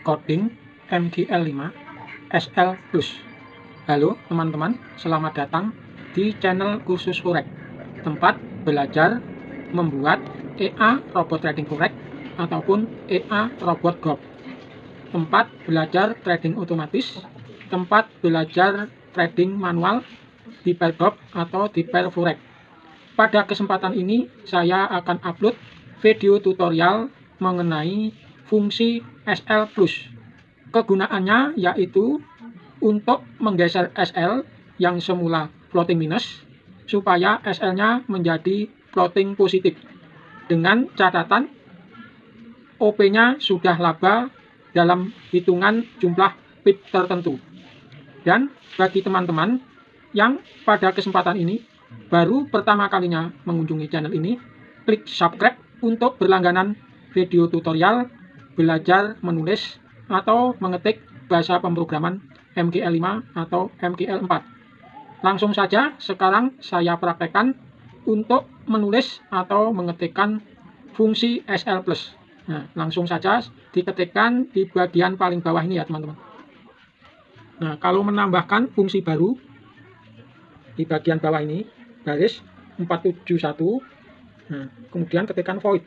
coding MGL5 SL Plus. Halo teman-teman, selamat datang di channel Kursus Forex, tempat belajar membuat EA Robot Trading Forex ataupun EA Robot GOP, tempat belajar trading otomatis, tempat belajar trading manual di pair GOP atau di pair Forex. Pada kesempatan ini saya akan upload video tutorial mengenai fungsi SL Plus. Kegunaannya yaitu untuk menggeser SL yang semula floating minus supaya SL-nya menjadi floating positif dengan catatan OP-nya sudah laba dalam hitungan jumlah pip tertentu. Dan bagi teman-teman yang pada kesempatan ini baru pertama kalinya mengunjungi channel ini, klik subscribe untuk berlangganan video tutorial belajar menulis atau mengetik bahasa pemrograman MGL5 atau MGL4. Langsung saja sekarang saya praktekkan untuk menulis atau mengetikkan fungsi SL Plus. Nah, langsung saja diketikkan di bagian paling bawah ini ya teman-teman. Nah, kalau menambahkan fungsi baru di bagian bawah ini, garis 471, nah, kemudian ketikkan void,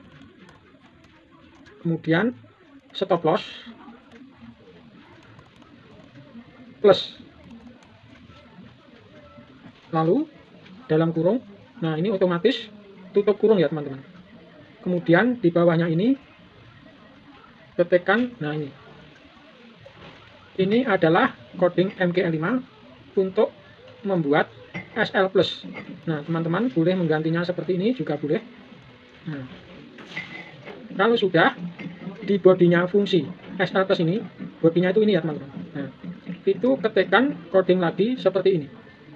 kemudian stop loss plus, lalu dalam kurung, nah ini otomatis tutup kurung ya teman-teman. Kemudian di bawahnya ini ketikkan, nah ini adalah coding MGL5 untuk membuat SL Plus. Nah teman-teman boleh menggantinya seperti ini juga boleh. Nah, kalau sudah di bodinya fungsi SL Plus ini, bodinya itu ini ya teman-teman. Nah, itu ketikkan coding lagi seperti ini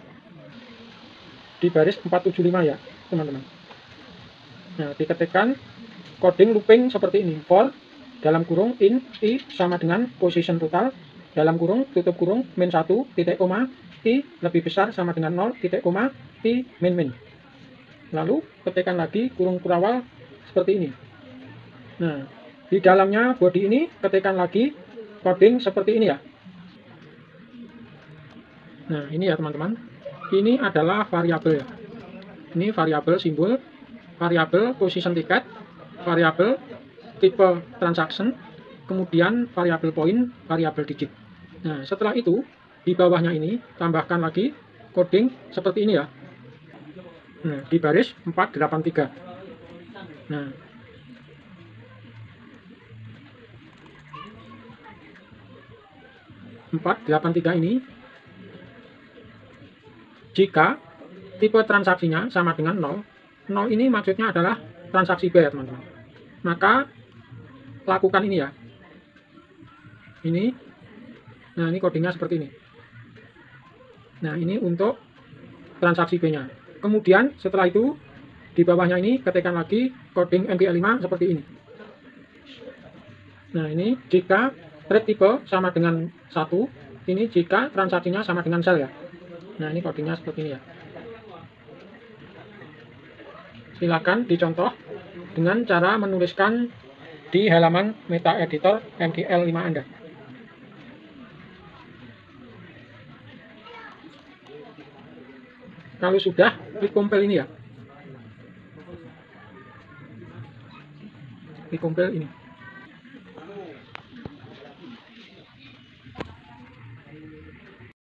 di baris 475 ya teman-teman. Nah, diketikkan coding looping seperti ini, for dalam kurung in i sama dengan position total dalam kurung tutup kurung min 1 titik koma i lebih besar sama dengan 0 titik koma i min. Lalu ketikkan lagi kurung kurawal seperti ini. Nah, di dalamnya body ini ketikkan lagi coding seperti ini ya. Nah, ini ya teman-teman. Ini adalah variabel ya. Ini variabel simbol, variabel position ticket, variabel tipe transaction, kemudian variabel point, variabel digit. Nah, setelah itu di bawahnya ini tambahkan lagi coding seperti ini ya. Nah, di baris 483. Nah, ini jika tipe transaksinya sama dengan 0, 0 ini maksudnya adalah transaksi B ya teman-teman, maka lakukan ini ya, ini. Nah, ini codingnya seperti ini. Nah, ini untuk transaksi B nya. Kemudian setelah itu di bawahnya ini ketikkan lagi coding MGL5 seperti ini. Nah, ini jika trade tipe sama dengan 1, ini jika transaksinya sama dengan sell ya. Nah, ini codingnya seperti ini ya. Silakan dicontoh dengan cara menuliskan di halaman meta editor MGL5 Anda. Kalau sudah, klik compile ini ya. Klik compile ini.